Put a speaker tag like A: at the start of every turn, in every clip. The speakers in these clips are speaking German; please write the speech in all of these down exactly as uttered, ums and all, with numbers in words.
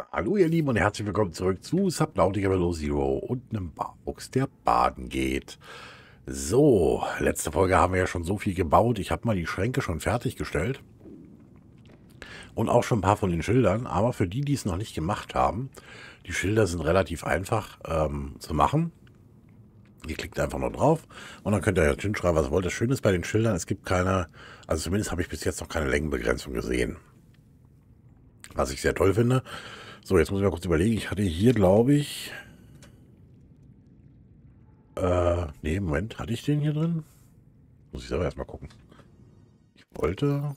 A: Hallo ihr Lieben und herzlich willkommen zurück zu Subnautica Below Zero und einem Barfuchs, der baden geht. So, letzte Folge haben wir ja schon so viel gebaut. Ich habe mal die Schränke schon fertiggestellt und auch schon ein paar von den Schildern. Aber für die, die es noch nicht gemacht haben, die Schilder sind relativ einfach ähm, zu machen. Ihr klickt einfach nur drauf und dann könnt ihr ja hinschreiben, was ihr wollt. Das Schöne ist bei den Schildern, es gibt keine, also zumindest habe ich bis jetzt noch keine Längenbegrenzung gesehen. Was ich sehr toll finde. So, jetzt muss ich mal kurz überlegen. Ich hatte hier, glaube ich... Äh, nee, Moment. Hatte ich den hier drin? Muss ich selber erstmal gucken. Ich wollte...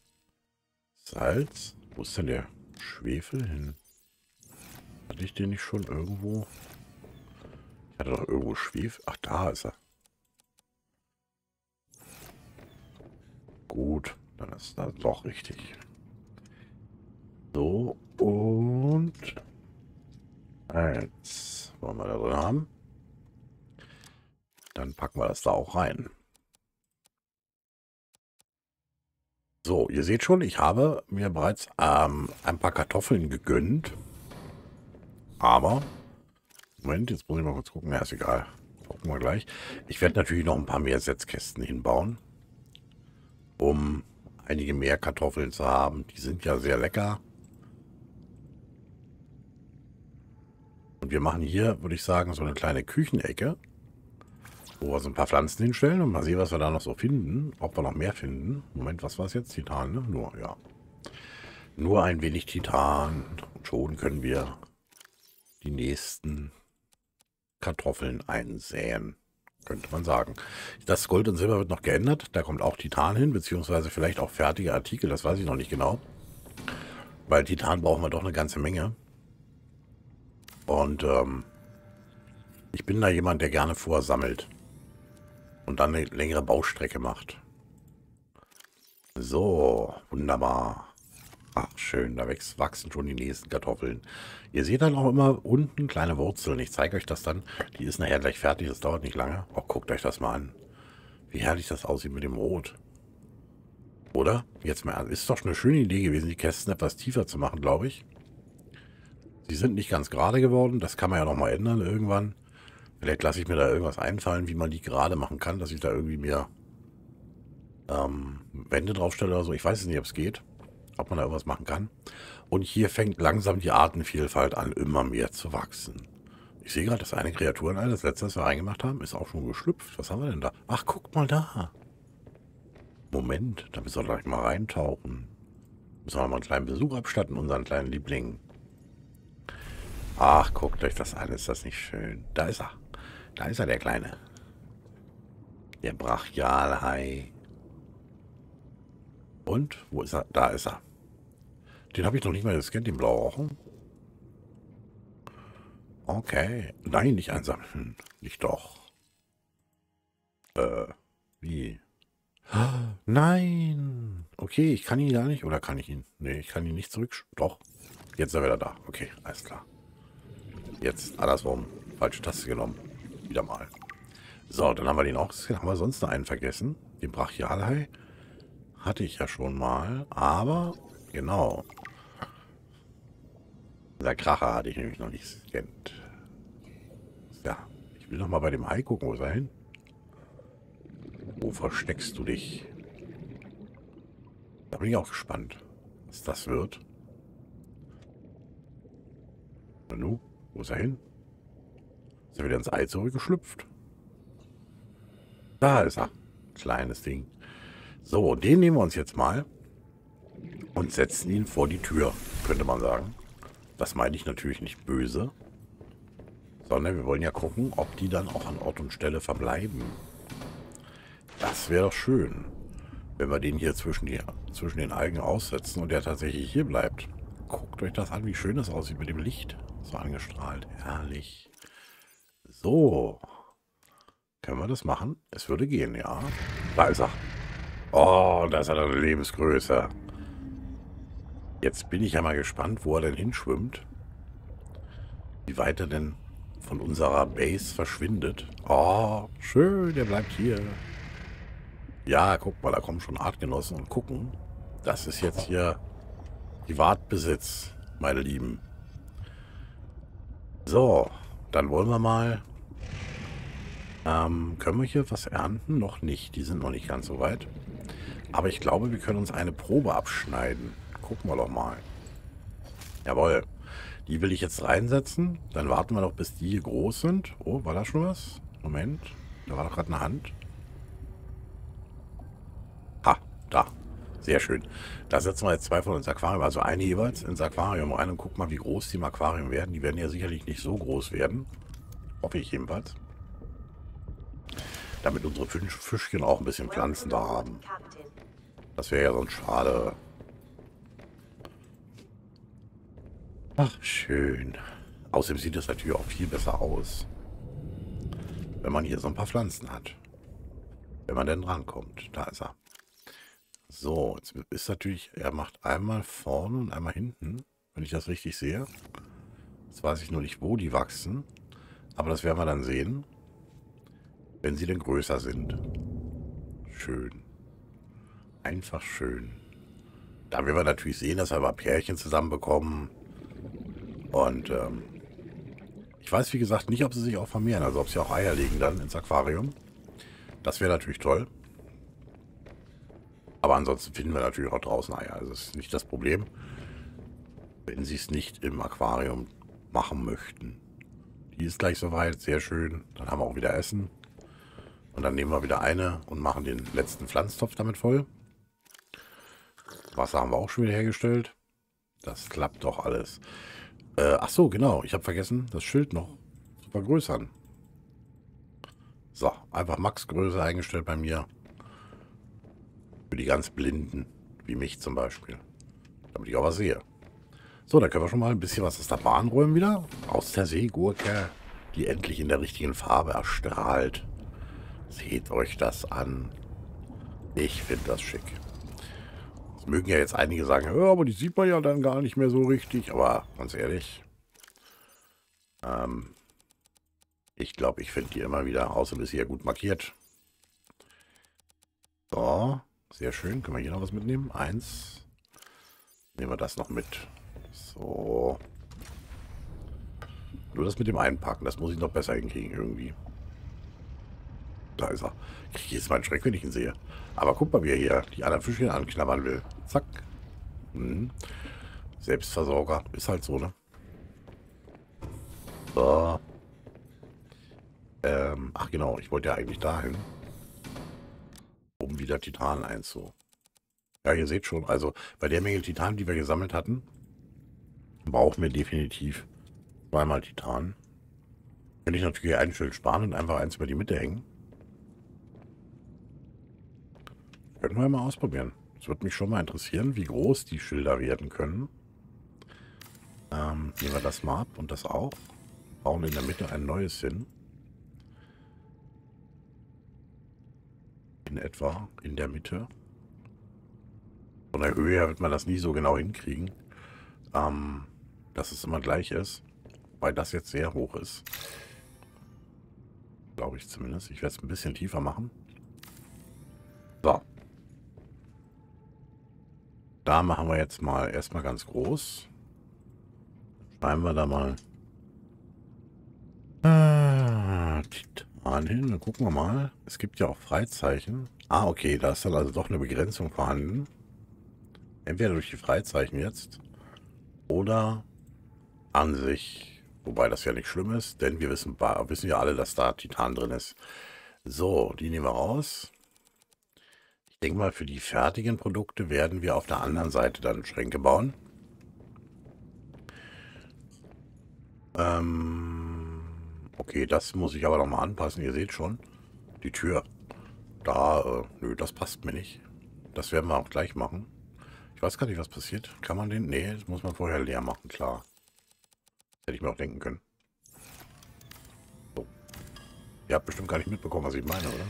A: Salz. Wo ist denn der Schwefel hin? Hatte ich den nicht schon irgendwo? Ich hatte doch irgendwo Schwefel. Ach, da ist er. Gut, dann ist das doch richtig. So, und... Eins wollen wir da drin haben. Dann packen wir das da auch rein. So, ihr seht schon, ich habe mir bereits ähm, ein paar Kartoffeln gegönnt. Aber, Moment, jetzt muss ich mal kurz gucken. Ja, ist egal. Gucken wir gleich. Ich werde natürlich noch ein paar mehr Setzkästen hinbauen, um einige mehr Kartoffeln zu haben. Die sind ja sehr lecker. Und wir machen hier, würde ich sagen, so eine kleine Küchenecke, wo wir so ein paar Pflanzen hinstellen und mal sehen, was wir da noch so finden. Ob wir noch mehr finden. Moment, was war es jetzt? Titan, ne? Nur, ja. Nur ein wenig Titan. Und schon können wir die nächsten Kartoffeln einsäen. Könnte man sagen. Das Gold und Silber wird noch geändert. Da kommt auch Titan hin, beziehungsweise vielleicht auch fertige Artikel. Das weiß ich noch nicht genau. Weil Titan brauchen wir doch eine ganze Menge. Und ähm, ich bin da jemand, der gerne vorsammelt. Und dann eine längere Baustrecke macht. So, wunderbar. Ach, schön, da wächst, wachsen schon die nächsten Kartoffeln. Ihr seht dann auch immer unten kleine Wurzeln. Ich zeige euch das dann. Die ist nachher gleich fertig, das dauert nicht lange. Oh, guckt euch das mal an. Wie herrlich das aussieht mit dem Rot. Oder? Jetzt mal, ist doch eine schöne Idee gewesen, die Kästen etwas tiefer zu machen, glaube ich. Sie sind nicht ganz gerade geworden. Das kann man ja noch mal ändern irgendwann. Vielleicht lasse ich mir da irgendwas einfallen, wie man die gerade machen kann, dass ich da irgendwie mehr ähm, Wände draufstelle oder so. Ich weiß es nicht, ob es geht. Ob man da irgendwas machen kann. Und hier fängt langsam die Artenvielfalt an, immer mehr zu wachsen. Ich sehe gerade, dass eine Kreatur, das letzte, was wir reingemacht haben, ist auch schon geschlüpft. Was haben wir denn da? Ach, guckt mal da. Moment, da müssen wir gleich mal reintauchen. Müssen wir mal einen kleinen Besuch abstatten, unseren kleinen Lieblingen. Ach, guckt euch das an, ist das nicht schön. Da ist er. Da ist er, der Kleine. Der Brachialhai. Und, wo ist er? Da ist er. Den habe ich noch nicht mal gescannt, den Blaurochen. Okay. Nein, nicht einsammeln. Nicht doch. Äh, wie? Nein. Okay, ich kann ihn gar nicht. Oder kann ich ihn? Nee, ich kann ihn nicht zurück. Doch. Jetzt ist er wieder da. Okay, alles klar. Jetzt andersrum. Falsche Taste genommen. Wieder mal. So, dann haben wir den auch. Haben wir sonst noch einen vergessen? Den Brachialhai hatte ich ja schon mal. Aber, genau. Der Kracher hatte ich nämlich noch nicht gescannt. Ja, ich will noch mal bei dem Hai gucken. Wo ist er hin? Wo versteckst du dich? Da bin ich auch gespannt, was das wird. Nanu, wo ist er hin? Ist er wieder ins Ei zurückgeschlüpft? Da ist er. Kleines Ding. So, den nehmen wir uns jetzt mal und setzen ihn vor die Tür, könnte man sagen. Das meine ich natürlich nicht böse, sondern wir wollen ja gucken, ob die dann auch an Ort und Stelle verbleiben. Das wäre doch schön, wenn wir den hier zwischen, die, zwischen den Algen aussetzen und der tatsächlich hier bleibt. Guckt euch das an, wie schön das aussieht mit dem Licht. So angestrahlt. Herrlich. So. Können wir das machen? Es würde gehen, ja. Da ist er. Oh, da ist er eine Lebensgröße. Jetzt bin ich ja mal gespannt, wo er denn hinschwimmt. Wie weit er denn von unserer Base verschwindet. Oh, schön, der bleibt hier. Ja, guck mal, da kommen schon Artgenossen und gucken. Das ist jetzt hier Privatbesitz, meine Lieben. So, dann wollen wir mal... Ähm, können wir hier was ernten? Noch nicht. Die sind noch nicht ganz so weit. Aber ich glaube, wir können uns eine Probe abschneiden. Gucken wir doch mal. Jawohl. Die will ich jetzt reinsetzen. Dann warten wir noch, bis die hier groß sind. Oh, war da schon was? Moment. Da war doch gerade eine Hand. Ha, da. Sehr schön. Da setzen wir jetzt zwei von ins Aquarium. Also eine jeweils ins Aquarium rein und gucken mal, wie groß die im Aquarium werden. Die werden ja sicherlich nicht so groß werden. Hoffe ich jedenfalls. Damit unsere Fisch Fischchen auch ein bisschen Pflanzen da haben. Das wäre ja sonst schade. Ach, schön. Außerdem sieht es natürlich auch viel besser aus, wenn man hier so ein paar Pflanzen hat. Wenn man denn drankommt. Da ist er. So, jetzt ist natürlich, er macht einmal vorne und einmal hinten, wenn ich das richtig sehe. Jetzt weiß ich nur nicht, wo die wachsen. Aber das werden wir dann sehen, wenn sie denn größer sind. Schön. Einfach schön. Da werden wir natürlich sehen, dass wir mal Pärchen zusammenbekommen. Und ähm, ich weiß, wie gesagt, nicht, ob sie sich auch vermehren. Also ob sie auch Eier legen dann ins Aquarium. Das wäre natürlich toll. Aber ansonsten finden wir natürlich auch draußen Eier. Also das ist nicht das Problem, wenn sie es nicht im Aquarium machen möchten. Die ist gleich soweit. Sehr schön. Dann haben wir auch wieder Essen. Und dann nehmen wir wieder eine und machen den letzten Pflanztopf damit voll. Wasser haben wir auch schon wieder hergestellt. Das klappt doch alles. Äh, ach so, genau. Ich habe vergessen, das Schild noch zu vergrößern. So, einfach Max-Größe eingestellt bei mir. Für die ganz Blinden, wie mich zum Beispiel. Damit ich auch was sehe. So, da können wir schon mal ein bisschen was aus der Bahn räumen wieder. Aus der Seegurke, die endlich in der richtigen Farbe erstrahlt. Seht euch das an. Ich finde das schick. Das mögen ja jetzt einige sagen, ja, aber die sieht man ja dann gar nicht mehr so richtig. Aber ganz ehrlich, ähm, ich glaube, ich finde die immer wieder, außer ist hier gut markiert. So, sehr schön. Können wir hier noch was mitnehmen? Eins. Nehmen wir das noch mit. So. Nur das mit dem Einpacken, das muss ich noch besser hinkriegen irgendwie. Da ist er. Ich kriege jetzt mal einen Schreck, wenn ich ihn sehe. Aber guck mal, wie er hier die anderen Fischchen anknabbern will. Zack. Hm. Selbstversorger. Ist halt so, ne? So. Ähm, ach genau, ich wollte ja eigentlich dahin. Um wieder Titan einzu. Ja, ihr seht schon, also bei der Menge Titan, die wir gesammelt hatten, brauchen wir definitiv zweimal Titan. Könnte ich natürlich ein Schild sparen und einfach eins über die Mitte hängen. Können wir mal ausprobieren. Es würde mich schon mal interessieren, wie groß die Schilder werden können. Ähm, nehmen wir das mal ab und das auch. Bauen in der Mitte ein neues hin. In etwa in der Mitte. Von der Höhe her wird man das nie so genau hinkriegen. Ähm, dass es immer gleich ist. Weil das jetzt sehr hoch ist. Glaube ich zumindest. Ich werde es ein bisschen tiefer machen. So. Da machen wir jetzt mal erstmal ganz groß. Schreiben wir da mal ah, Titan hin. Dann gucken wir mal. Es gibt ja auch Freizeichen. Ah, okay. Da ist dann also doch eine Begrenzung vorhanden. Entweder durch die Freizeichen jetzt. Oder an sich. Wobei das ja nicht schlimm ist. Denn wir wissen, wissen ja alle, dass da Titan drin ist. So, die nehmen wir raus. Ich denke mal, für die fertigen Produkte werden wir auf der anderen Seite dann Schränke bauen. Ähm, okay, das muss ich aber noch mal anpassen. Ihr seht schon, die Tür. Da, äh, nö, das passt mir nicht. Das werden wir auch gleich machen. Ich weiß gar nicht, was passiert. Kann man den? Nee, das muss man vorher leer machen, klar. Das hätte ich mir auch denken können. So. Ihr habt bestimmt gar nicht mitbekommen, was ich meine, oder?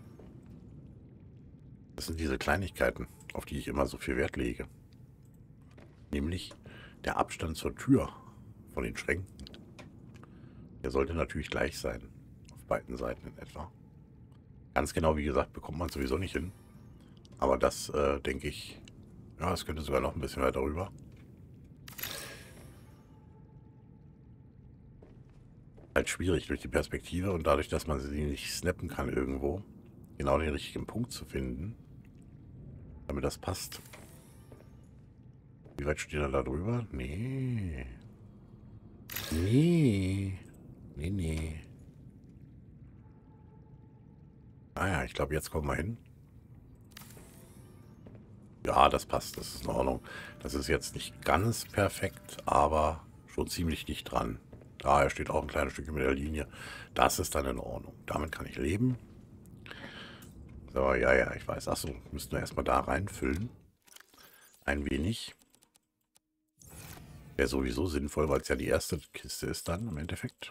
A: Das sind diese Kleinigkeiten, auf die ich immer so viel Wert lege. Nämlich der Abstand zur Tür von den Schränken. Der sollte natürlich gleich sein. Auf beiden Seiten in etwa. Ganz genau, wie gesagt, bekommt man sowieso nicht hin. Aber das, äh, denke ich, ja, es könnte sogar noch ein bisschen weiter rüber. halt schwierig durch die Perspektive und dadurch, dass man sie nicht snappen kann irgendwo, genau den richtigen Punkt zu finden, damit das passt. Wie weit steht er da drüber? Nee. Nee. Nee, nee. Ah ja, ich glaube, jetzt kommen wir hin. Ja, das passt, das ist in Ordnung. Das ist jetzt nicht ganz perfekt, aber schon ziemlich dicht dran. Daher steht auch ein kleines Stückchen mit der Linie. Das ist dann in Ordnung. Damit kann ich leben. So, ja, ja, ich weiß. Achso, müssten wir erstmal da reinfüllen. Ein wenig. Wäre sowieso sinnvoll, weil es ja die erste Kiste ist dann im Endeffekt.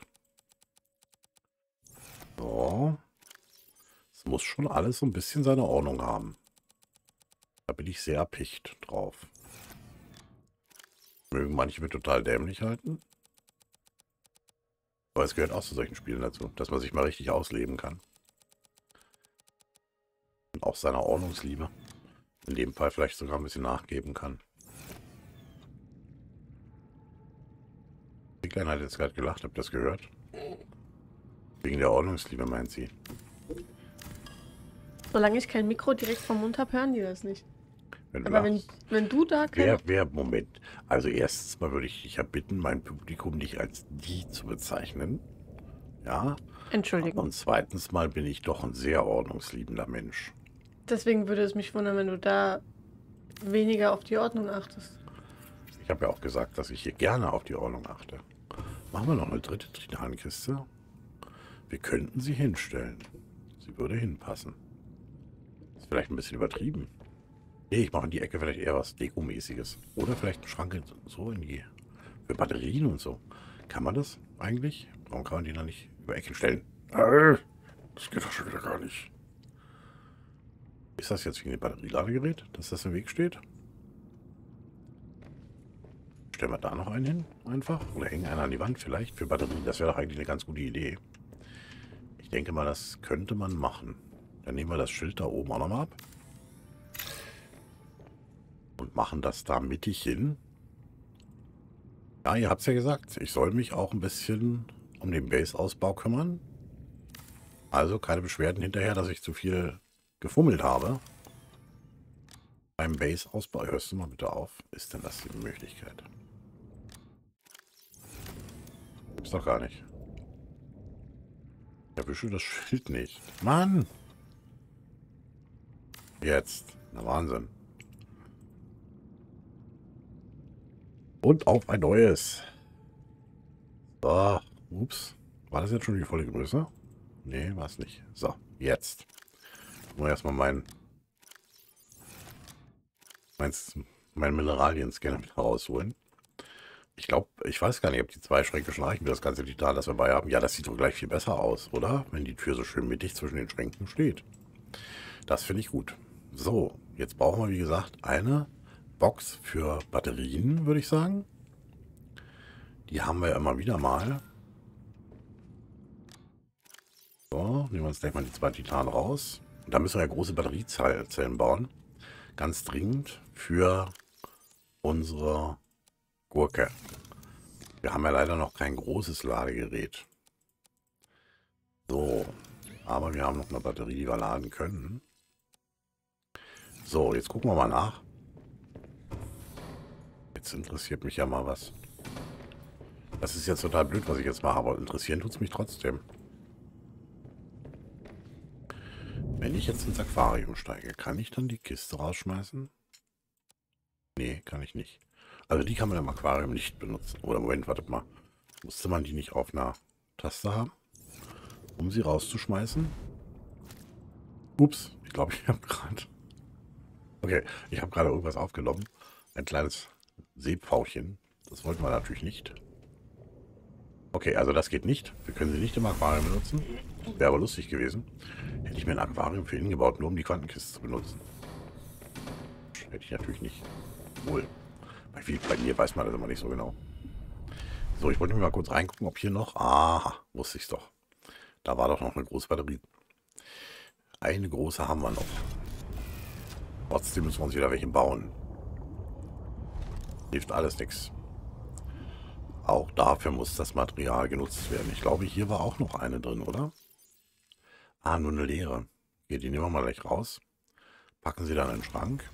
A: So. Es muss schon alles so ein bisschen seine Ordnung haben. Da bin ich sehr erpicht drauf. Mögen manche mir total dämlich halten. Aber es gehört auch zu solchen Spielen dazu, dass man sich mal richtig ausleben kann. Und auch seiner Ordnungsliebe. In dem Fall vielleicht sogar ein bisschen nachgeben kann. Die Kleine hat jetzt gerade gelacht, habt ihr das gehört? Wegen der Ordnungsliebe, meint sie.
B: Solange ich kein Mikro direkt vom Mund habe, hören die das nicht.
A: Wenn
B: Aber wenn, wenn du da
A: wer, wer, Moment. Also erstens mal würde ich dich ja bitten, mein Publikum nicht als die zu bezeichnen. Ja.
B: Entschuldigung.
A: Und zweitens mal bin ich doch ein sehr ordnungsliebender Mensch.
B: Deswegen würde es mich wundern, wenn du da weniger auf die Ordnung achtest.
A: Ich habe ja auch gesagt, dass ich hier gerne auf die Ordnung achte. Machen wir noch eine dritte Trinankiste. Wir könnten sie hinstellen. Sie würde hinpassen. Ist vielleicht ein bisschen übertrieben. Nee, ich mache in die Ecke vielleicht eher was Dekomäßiges. Oder vielleicht einen Schrank in, so in die... Für Batterien und so. Kann man das eigentlich? Warum kann man die dann nicht über Ecken stellen? Äh, das geht doch schon wieder gar nicht. Ist das jetzt wie ein Batterieladegerät, dass das im Weg steht? Stellen wir da noch einen hin, einfach. Oder hängen einen an die Wand vielleicht für Batterien. Das wäre doch eigentlich eine ganz gute Idee. Ich denke mal, das könnte man machen. Dann nehmen wir das Schild da oben auch nochmal ab. Und machen das da mittig hin. Ja, ihr habt es ja gesagt. Ich soll mich auch ein bisschen um den Base-Ausbau kümmern. Also keine Beschwerden hinterher, dass ich zu viel gefummelt habe. Beim Base-Ausbau. Hörst du mal bitte auf? Ist denn das die Möglichkeit? Ist doch gar nicht. Ich erwische das Schild nicht. Mann! Jetzt. Na Wahnsinn. Und auf ein neues. So. Ups. War das jetzt schon die volle Größe? Nee, war es nicht. So, jetzt. Ich muss erstmal meinen mein, mein Mineralien-Scanner wieder rausholen. Ich glaube, ich weiß gar nicht, ob die zwei Schränke schon reichen für das ganze Titan, das wir dabei haben. Ja, das sieht doch gleich viel besser aus, oder? Wenn die Tür so schön mittig zwischen den Schränken steht. Das finde ich gut. So, jetzt brauchen wir, wie gesagt, eine Box für Batterien, würde ich sagen. Die haben wir ja immer wieder mal. So, nehmen wir uns gleich mal die zwei Titanen raus. Und da müssen wir ja große Batteriezellen bauen. Ganz dringend für unsere Gurke. Wir haben ja leider noch kein großes Ladegerät. So, aber wir haben noch eine Batterie, die wir laden können. So, jetzt gucken wir mal nach. Jetzt interessiert mich ja mal was. Das ist jetzt total blöd, was ich jetzt mache, aber interessieren tut es mich trotzdem. Wenn ich jetzt ins Aquarium steige, kann ich dann die Kiste rausschmeißen? Nee, kann ich nicht. Also die kann man im Aquarium nicht benutzen. Oder Moment, wartet mal. Musste man die nicht auf einer Taste haben, um sie rauszuschmeißen? Ups, ich glaube, ich habe gerade... Okay, ich habe gerade irgendwas aufgenommen. Ein kleines Seepfauchen. Das wollten wir natürlich nicht. Okay, also das geht nicht. Wir können sie nicht im Aquarium benutzen. Wäre aber lustig gewesen. Hätte ich mir ein Aquarium für ihn gebaut, nur um die Quantenkiste zu benutzen. Hätte ich natürlich nicht. Wohl. Bei, viel, bei mir weiß man das immer nicht so genau. So, ich wollte mir mal kurz reingucken, ob hier noch... Aha, wusste ich es doch. Da war doch noch eine große Batterie. Eine große haben wir noch. Trotzdem müssen wir uns wieder welche bauen. Hilft alles nichts. Auch dafür muss das Material genutzt werden. Ich glaube, hier war auch noch eine drin, oder? Ah, nur eine leere. Hier, die nehmen wir mal gleich raus. Packen sie dann in den Schrank.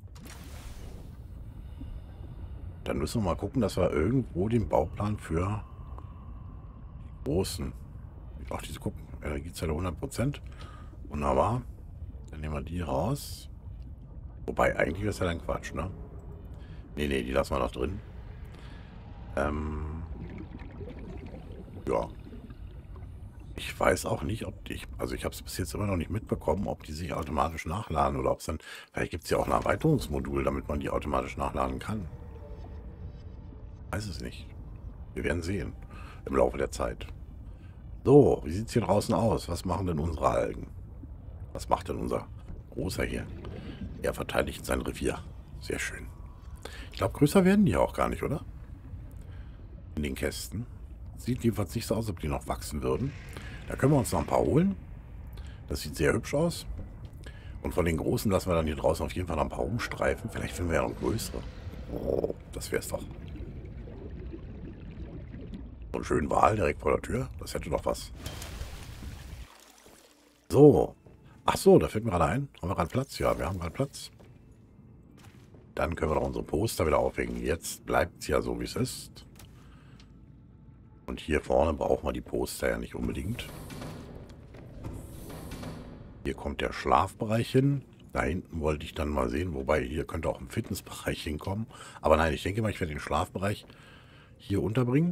A: Dann müssen wir mal gucken, dass wir irgendwo den Bauplan für die großen... Ach, diese gucken. Energiezelle hundert Prozent. Wunderbar. Dann nehmen wir die raus. Wobei, eigentlich ist ja dann Quatsch, ne? Nee, nee, die lassen wir noch drin. Ähm... Ja. Ich weiß auch nicht, ob die... Also ich habe es bis jetzt immer noch nicht mitbekommen, ob die sich automatisch nachladen oder ob es dann... Vielleicht gibt es ja auch ein Erweiterungsmodul, damit man die automatisch nachladen kann. Weiß es nicht. Wir werden sehen. Im Laufe der Zeit. So, wie sieht es hier draußen aus? Was machen denn unsere Algen? Was macht denn unser Großer hier? Er verteidigt sein Revier. Sehr schön. Ich glaube, größer werden die auch gar nicht, oder? In den Kästen. Sieht jedenfalls nicht so aus, als ob die noch wachsen würden. Da können wir uns noch ein paar holen. Das sieht sehr hübsch aus. Und von den Großen lassen wir dann hier draußen auf jeden Fall noch ein paar rumstreifen. Vielleicht finden wir ja noch größere. Oh, das wäre es doch. So einen schönen Wal direkt vor der Tür. Das hätte doch was. So. Ach so, da fällt mir gerade ein. Haben wir gerade Platz? Ja, wir haben gerade Platz. Dann können wir doch unsere Poster wieder aufhängen. Jetzt bleibt es ja so, wie es ist. Und hier vorne brauchen wir die Poster ja nicht unbedingt. Hier kommt der Schlafbereich hin. Da hinten wollte ich dann mal sehen. Wobei, hier könnte auch ein Fitnessbereich hinkommen. Aber nein, ich denke mal, ich werde den Schlafbereich hier unterbringen.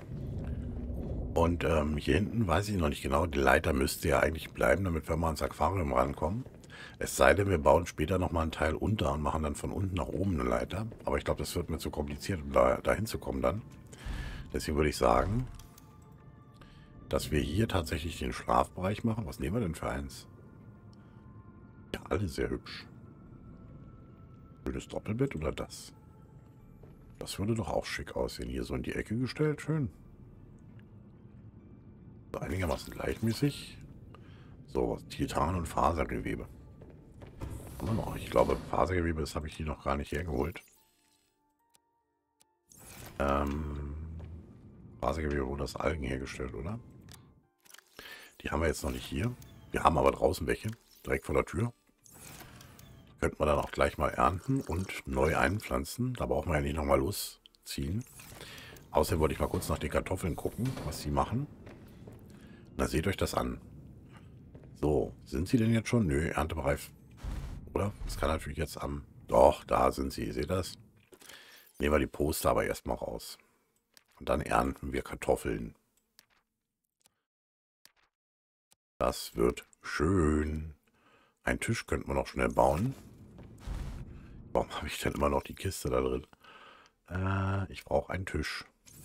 A: Und ähm, hier hinten weiß ich noch nicht genau. Die Leiter müsste ja eigentlich bleiben, damit wir mal ans Aquarium rankommen. Es sei denn, wir bauen später nochmal einen Teil unter und machen dann von unten nach oben eine Leiter. Aber ich glaube, das wird mir zu kompliziert, um da, da hinzukommen dann. Deswegen würde ich sagen, dass wir hier tatsächlich den Schlafbereich machen. Was nehmen wir denn für eins? Ja, alle sehr hübsch. Schönes Doppelbett oder das? Das würde doch auch schick aussehen. Hier so in die Ecke gestellt. Schön. So einigermaßen gleichmäßig. So, Titan und Fasergewebe. Haben wir noch? Ich glaube, Fasergewebe, das habe ich hier noch gar nicht hergeholt. Ähm, Fasergewebe wurde aus Algen hergestellt, oder? Die haben wir jetzt noch nicht hier. Wir haben aber draußen welche, direkt vor der Tür. Die könnten wir dann auch gleich mal ernten und neu einpflanzen. Da brauchen wir ja nicht nochmal losziehen. Außerdem wollte ich mal kurz nach den Kartoffeln gucken, was sie machen. Na, seht euch das an. So, sind sie denn jetzt schon? Nö, erntebereif. Oder? Das kann natürlich jetzt am... Doch, da sind sie. Seht ihr das? Nehmen wir die Poster aber erstmal raus. Und dann ernten wir Kartoffeln. Das wird schön. Einen Tisch könnten wir noch schnell bauen. Warum habe ich denn immer noch die Kiste da drin? Äh, ich brauche einen Tisch.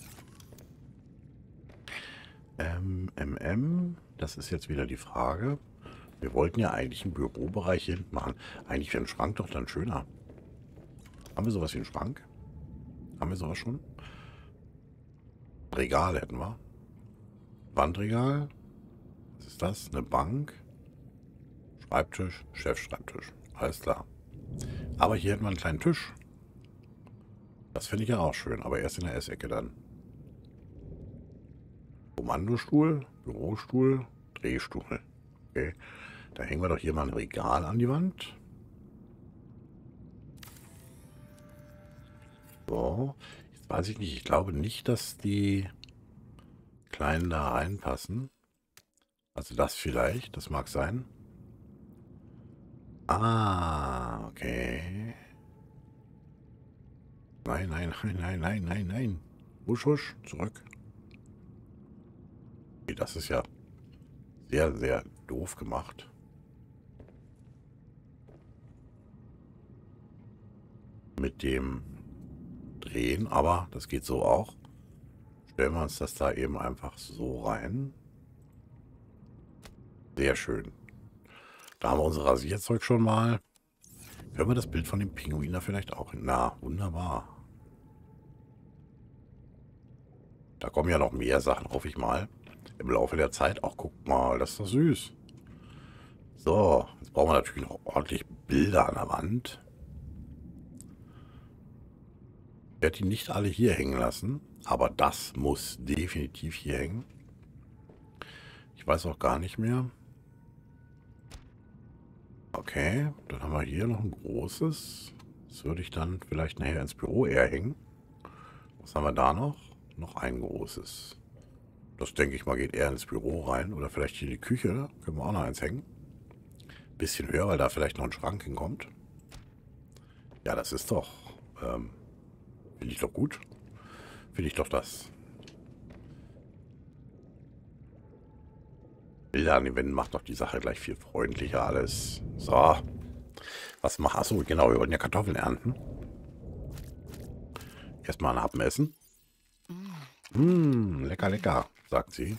A: Ähm, M M, das ist jetzt wieder die Frage. Wir wollten ja eigentlich einen Bürobereich hinten machen. Eigentlich wäre ein Schrank doch dann schöner. Haben wir sowas wie einen Schrank? Haben wir sowas schon? Regal hätten wir. Wandregal. Was ist das? Eine Bank. Schreibtisch. Chefschreibtisch. Alles klar. Aber hier hätten wir einen kleinen Tisch. Das finde ich ja auch schön. Aber erst in der Essecke dann. Kommandostuhl. Bürostuhl. Drehstuhl. Okay. Da hängen wir doch hier mal ein Regal an die Wand. So. Jetzt weiß ich nicht. Ich glaube nicht, dass die kleinen da reinpassen. Also das vielleicht. Das mag sein. Ah, okay. Nein, nein, nein, nein, nein, nein, nein. Husch, husch. Zurück. Okay, das ist ja sehr, sehr doof gemacht. Mit dem Drehen, aber das geht so auch. Stellen wir uns das da eben einfach so rein. Sehr schön. Da haben wir unser Rasierzeug schon mal. Können wir das Bild von dem Pinguin da vielleicht auch hin? Na, wunderbar. Da kommen ja noch mehr Sachen, hoffe ich mal. Im Laufe der Zeit. Auch guckt mal, das ist doch süß. So, jetzt brauchen wir natürlich noch ordentlich Bilder an der Wand. Ich werde die nicht alle hier hängen lassen. Aber das muss definitiv hier hängen. Ich weiß auch gar nicht mehr. Okay, dann haben wir hier noch ein großes. Das würde ich dann vielleicht nachher ins Büro eher hängen. Was haben wir da noch? Noch ein großes. Das denke ich mal geht eher ins Büro rein. Oder vielleicht hier in die Küche. Können wir auch noch eins hängen. Bisschen höher, weil da vielleicht noch ein Schrank hinkommt. Ja, das ist doch... Ähm, finde ich doch gut. Finde ich doch das. Bilder an den Wänden macht doch die Sache gleich viel freundlicher alles. So. Was machen? Achso, genau, wir wollten ja Kartoffeln ernten. Erstmal einen Happen essen. Mmh, lecker, lecker, sagt sie.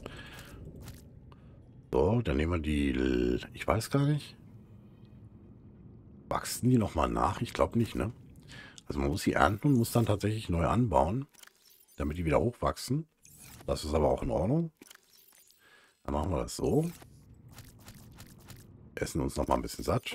A: So, dann nehmen wir die... Ich weiß gar nicht. Wachsen die nochmal nach? Ich glaube nicht, ne? Also man muss sie ernten und muss dann tatsächlich neu anbauen, damit die wieder hochwachsen. Das ist aber auch in Ordnung. Dann machen wir das so. Essen uns noch mal ein bisschen satt.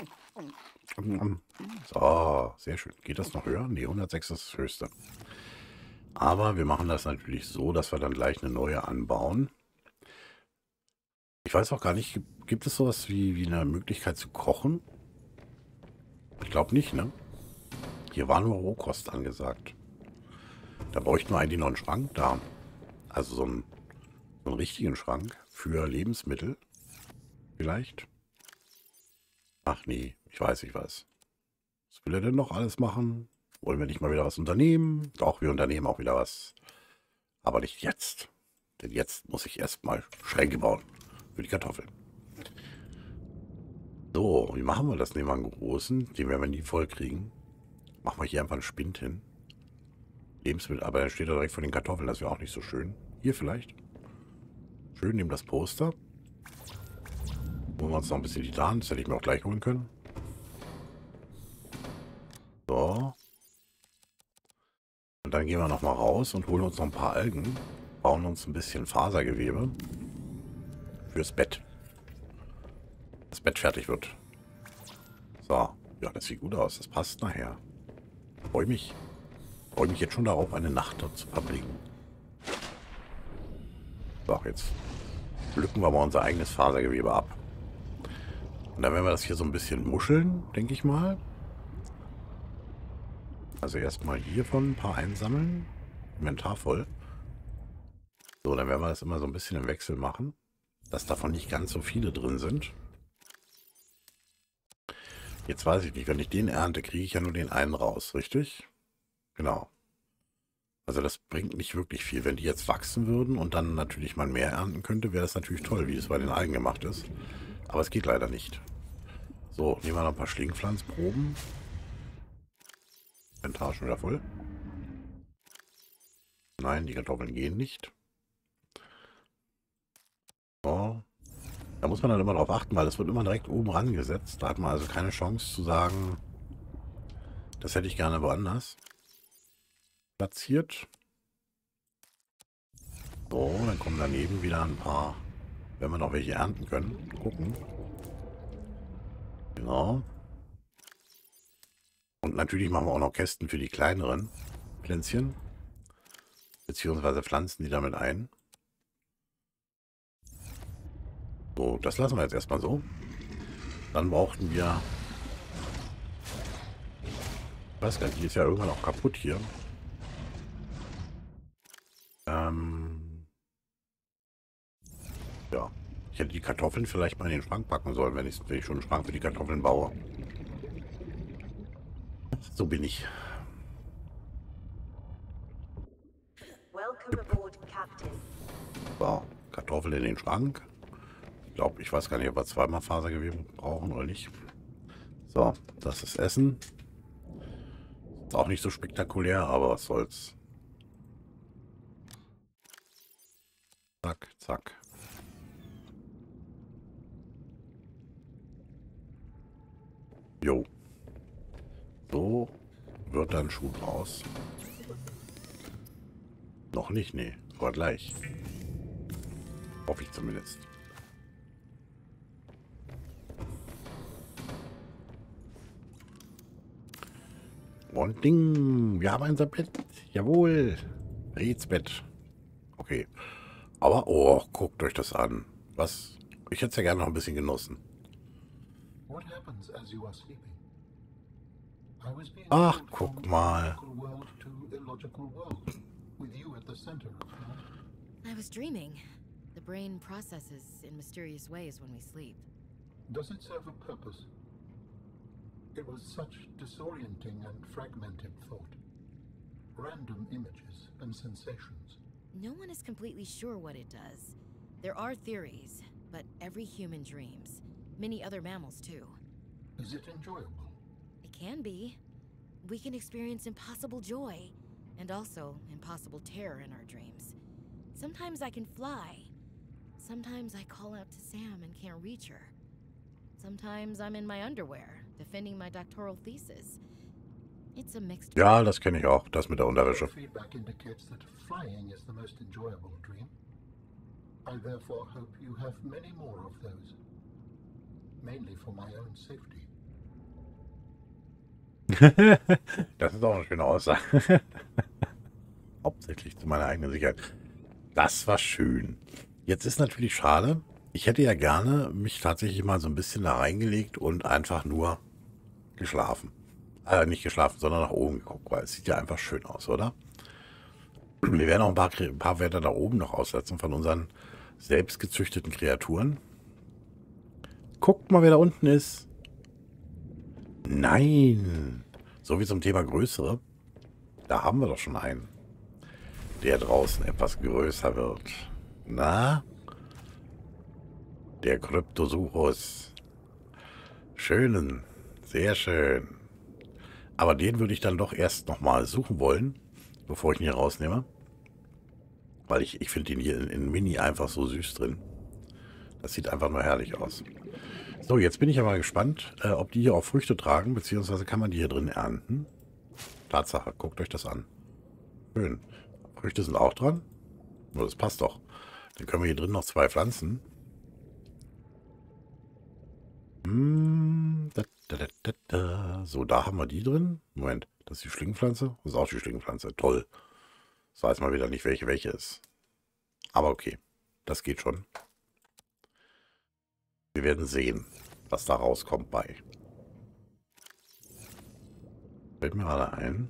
A: So, sehr schön. Geht das noch höher? Ne, hundertsechs ist das höchste. Aber wir machen das natürlich so, dass wir dann gleich eine neue anbauen. Ich weiß auch gar nicht, gibt es sowas wie, wie eine Möglichkeit zu kochen? Ich glaube nicht, ne? Hier war nur Rohkost angesagt. Da bräuchten wir eigentlich noch einen Schrank da. Also so einen, so einen richtigen Schrank für Lebensmittel. Vielleicht? Ach nee, ich weiß, ich weiß. Was will er denn noch alles machen? Wollen wir nicht mal wieder was unternehmen? Doch, wir unternehmen auch wieder was. Aber nicht jetzt. Denn jetzt muss ich erstmal Schränke bauen. Für die Kartoffeln. So, wie machen wir das? Nehmen wir einen großen. Den werden wir nie voll kriegen. Machen wir hier einfach einen Spind hin. Lebensmittel, aber dann steht er direkt vor den Kartoffeln. Das wäre auch nicht so schön. Hier vielleicht. Schön, nehmen das Poster. Holen wir uns noch ein bisschen die Daten. Das hätte ich mir auch gleich holen können. So. Und dann gehen wir nochmal raus und holen uns noch ein paar Algen. Bauen uns ein bisschen Fasergewebe. Fürs Bett. Das Bett fertig wird. So. Ja, das sieht gut aus. Das passt nachher. Freue mich. Freue mich jetzt schon darauf, eine Nacht dort zu verbringen. So, jetzt pflücken wir mal unser eigenes Fasergewebe ab. Und dann werden wir das hier so ein bisschen muscheln, denke ich mal. Also erstmal hiervon ein paar einsammeln. Inventar voll. So, dann werden wir das immer so ein bisschen im Wechsel machen. Dass davon nicht ganz so viele drin sind. Jetzt weiß ich nicht, wenn ich den ernte, kriege ich ja nur den einen raus, richtig? Genau. Also das bringt nicht wirklich viel. Wenn die jetzt wachsen würden und dann natürlich mal mehr ernten könnte, wäre das natürlich toll, wie es bei den Algen gemacht ist. Aber es geht leider nicht. So, nehmen wir noch ein paar Schlingpflanzproben. Inventar schon wieder voll. Nein, die Kartoffeln gehen nicht. So. Da muss man dann immer drauf achten, weil das wird immer direkt oben rangesetzt. Da hat man also keine Chance zu sagen, das hätte ich gerne woanders platziert. So, dann kommen daneben wieder ein paar, wenn wir noch welche ernten können. Gucken. Genau. Und natürlich machen wir auch noch Kästen für die kleineren Pflänzchen. Beziehungsweise pflanzen die damit ein. So, das lassen wir jetzt erstmal so. Dann brauchten wir... Ich weiß gar nicht, die ist ja irgendwann auch kaputt hier. Ähm... Ja. Ich hätte die Kartoffeln vielleicht mal in den Schrank packen sollen, wenn ich, wenn ich schon einen Schrank für die Kartoffeln baue. So bin ich. So, Kartoffeln in den Schrank. Ich glaube, ich weiß gar nicht, ob wir zweimal Fasergewebe brauchen oder nicht. So, das ist Essen. Ist auch nicht so spektakulär, aber was soll's. Zack, zack. Jo. So wird dann Schuh draus. Noch nicht, nee. Aber gleich. Hoffe ich zumindest. Und Ding. Wir haben unser Bett. Jawohl. ins Bett. Okay. Aber, oh, guckt euch das an. Was? Ich hätte es ja gerne noch ein bisschen genossen.
C: What happens as you are sleeping? I was being
A: Ach,
C: pulled
A: guck
C: from
A: mal.
C: logical world to illogical world, with you at the center of it all.
D: I was dreaming. The brain processes in mysterious ways when we sleep.
C: Does it serve a purpose? It was such disorienting and fragmented thought. Random images and sensations.
D: No one is completely sure what it does. There are theories, but every human dreams. Many other mammals too.
C: Is it enjoyable?
D: It can be. We can experience impossible joy, and also impossible terror in our dreams. Sometimes I can fly. Sometimes I call out to Sam and can't reach her. Sometimes I'm in my underwear, defending my doctoral thesis. It's a mixed...
A: Ja, das kenne ich auch, das mit der Unterwäsche.
C: Feedback indicates that flying is the most enjoyable dream. I therefore hope you have many more of those. Mainly for my own safety.
A: Das ist auch eine schöne Aussage. Hauptsächlich zu meiner eigenen Sicherheit. Das war schön. Jetzt ist natürlich schade. Ich hätte ja gerne mich tatsächlich mal so ein bisschen da reingelegt und einfach nur geschlafen. Äh, nicht geschlafen, sondern nach oben geguckt, weil es sieht ja einfach schön aus, oder? Wir werden auch ein paar, ein paar Werte da oben noch aussetzen von unseren selbst gezüchteten Kreaturen. Guckt mal, wer da unten ist. Nein. So wie zum Thema Größere. Da haben wir doch schon einen. Der draußen etwas größer wird. Na? Der Kryptosuchus. Schönen. Sehr schön. Aber den würde ich dann doch erst nochmal suchen wollen, bevor ich ihn hier rausnehme. Weil ich, ich finde ihn hier in, in Mini einfach so süß drin. Das sieht einfach nur herrlich aus. So, jetzt bin ich aber gespannt, äh, ob die hier auch Früchte tragen, beziehungsweise kann man die hier drin ernten. Tatsache, guckt euch das an. Schön. Früchte sind auch dran. Oh, das passt doch. Dann können wir hier drin noch zwei pflanzen. Hm, da, da, da, da, da. So, da haben wir die drin. Moment, das ist die Schlingpflanze. Das ist auch die Schlingpflanze. Toll. Das weiß mal wieder nicht, welche welche ist. Aber okay, das geht schon. Wir werden sehen, was da rauskommt bei. Fällt mir gerade ein.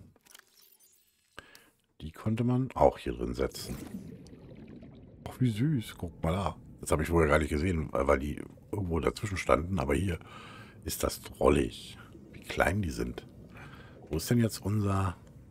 A: Die konnte man auch hier drin setzen. Ach, wie süß. Guck mal da. Das habe ich vorher gar nicht gesehen, weil die irgendwo dazwischen standen. Aber hier ist das drollig. Wie klein die sind. Wo ist denn jetzt unser...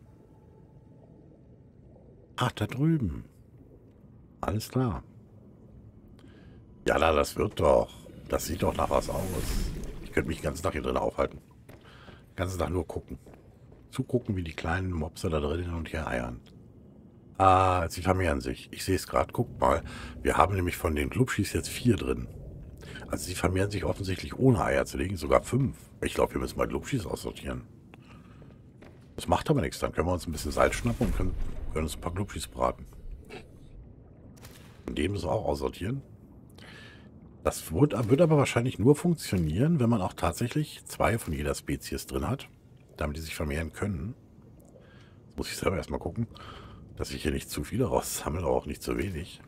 A: Ach, da drüben. Alles klar. Ja, na, das wird doch. Das sieht doch nach was aus. Ich könnte mich den ganzen Tag hier drin aufhalten. Den ganzen Tag nur gucken. Zugucken, wie die kleinen Mopse da drin und hier eiern. Ah, sie vermehren sich. Ich sehe es gerade. Guckt mal. Wir haben nämlich von den Glubschis jetzt vier drin. Also sie vermehren sich offensichtlich ohne Eier zu legen. Sogar fünf. Ich glaube, wir müssen mal Glubschis aussortieren. Das macht aber nichts. Dann können wir uns ein bisschen Salz schnappen und können, können uns ein paar Glubschis braten. Und den müssen wir auch aussortieren. Das wird, wird aber wahrscheinlich nur funktionieren, wenn man auch tatsächlich zwei von jeder Spezies drin hat, damit die sich vermehren können. Jetzt muss ich selber erstmal gucken, dass ich hier nicht zu viele raussammle, aber auch nicht zu wenig.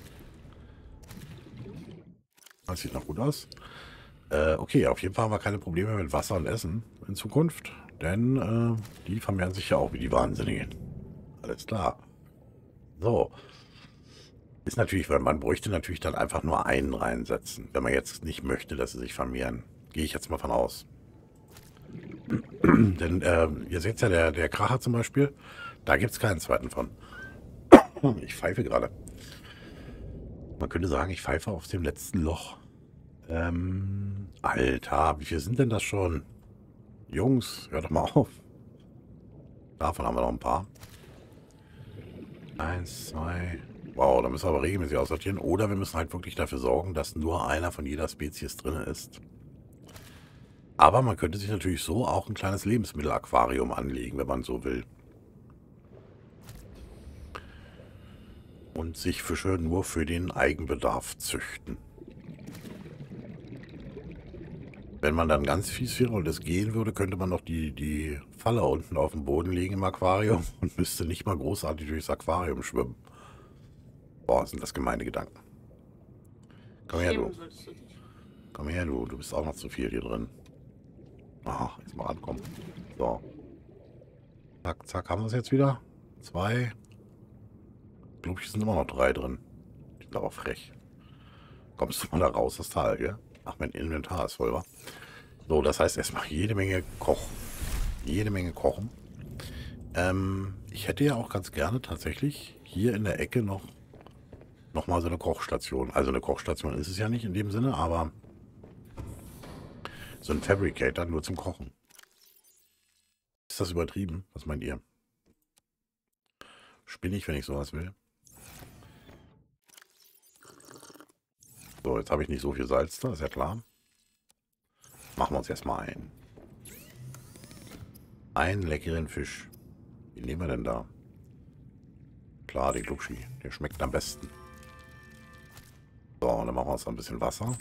A: Das sieht noch gut aus. Äh, okay, auf jeden Fall haben wir keine Probleme mit Wasser und Essen in Zukunft, denn äh, die vermehren sich ja auch wie die Wahnsinnigen. Alles klar. So. Ist natürlich, weil man bräuchte natürlich dann einfach nur einen reinsetzen, wenn man jetzt nicht möchte, dass sie sich vermehren. Gehe ich jetzt mal von aus. Denn äh, ihr seht ja, der, der Kracher zum Beispiel, da gibt es keinen zweiten von. Ich pfeife gerade. Man könnte sagen, ich pfeife auf dem letzten Loch. Ähm, Alter, wie viel sind denn das schon? Jungs, hört doch mal auf. Davon haben wir noch ein paar. Eins, zwei... Wow, da müssen wir aber regelmäßig aussortieren. Oder wir müssen halt wirklich dafür sorgen, dass nur einer von jeder Spezies drin ist. Aber man könnte sich natürlich so auch ein kleines Lebensmittelaquarium anlegen, wenn man so will. Und sich Fische nur für den Eigenbedarf züchten. Wenn man dann ganz fies wäre und es gehen würde, könnte man noch die, die Falle unten auf dem Boden legen im Aquarium und müsste nicht mal großartig durchs Aquarium schwimmen. Boah, sind das gemeine Gedanken. Komm her, du.
B: Schämen solltest du dich.
A: Komm her, du. Du bist auch noch zu viel hier drin. Ach, jetzt mal rankommen. So. Zack, zack. Haben wir es jetzt wieder? Zwei. Ich glaube, hier sind immer noch drei drin. Die sind aber frech. Kommst du mal da raus, das Tal, gell? Ach, mein Inventar ist voll, wa? So, das heißt erstmal jede Menge Kochen. Jede Menge Kochen. Ähm, ich hätte ja auch ganz gerne tatsächlich hier in der Ecke noch noch mal so eine Kochstation. Also eine Kochstation ist es ja nicht in dem Sinne, aber so ein Fabricator nur zum Kochen. Ist das übertrieben? Was meint ihr? Spinne ich, wenn ich sowas will? So, jetzt habe ich nicht so viel Salz da, ist ja klar. Machen wir uns erstmal ein. Einen leckeren Fisch. Wie nehmen wir denn da? Klar, den Gluckschi. Der schmeckt am besten. So, und dann machen wir uns ein bisschen Wasser.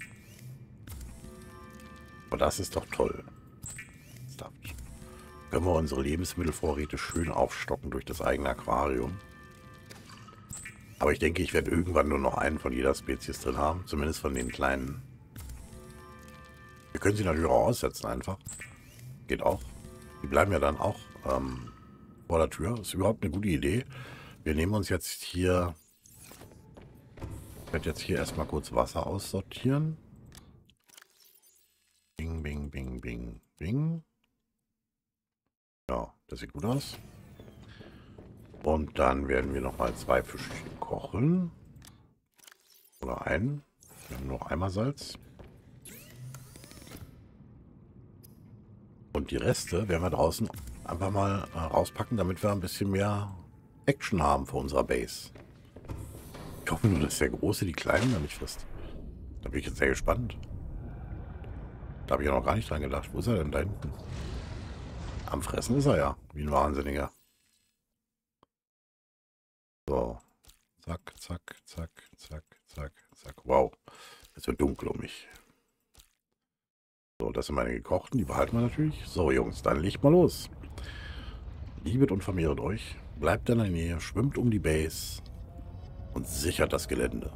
A: Aber das ist doch toll. Jetzt können wir unsere Lebensmittelvorräte schön aufstocken durch das eigene Aquarium. Aber ich denke, ich werde irgendwann nur noch einen von jeder Spezies drin haben. Zumindest von den kleinen. Wir können sie natürlich auch aussetzen einfach. Geht auch. Die bleiben ja dann auch ähm, vor der Tür. Ist überhaupt eine gute Idee. Wir nehmen uns jetzt hier... Ich werde jetzt hier erstmal kurz Wasser aussortieren. Bing, bing, bing, bing, bing. Ja, das sieht gut aus. Und dann werden wir nochmal zwei Fischchen kochen. Oder einen. Wir haben noch einmal Salz. Und die Reste werden wir draußen einfach mal äh, rauspacken, damit wir ein bisschen mehr Action haben für unsere Base. Ich hoffe nur, dass der Große die Kleinen da nicht frisst. Da bin ich jetzt sehr gespannt. Da habe ich ja noch gar nicht dran gedacht. Wo ist er denn da hinten? Am Fressen ist er ja, wie ein Wahnsinniger. So. Zack, zack, zack, zack, zack, zack. Wow. Es wird dunkel um mich. So, das sind meine gekochten. Die behalten wir natürlich. So, Jungs, dann legt mal los. Liebet und vermehret euch. Bleibt in der Nähe, schwimmt um die Base und sichert das Gelände.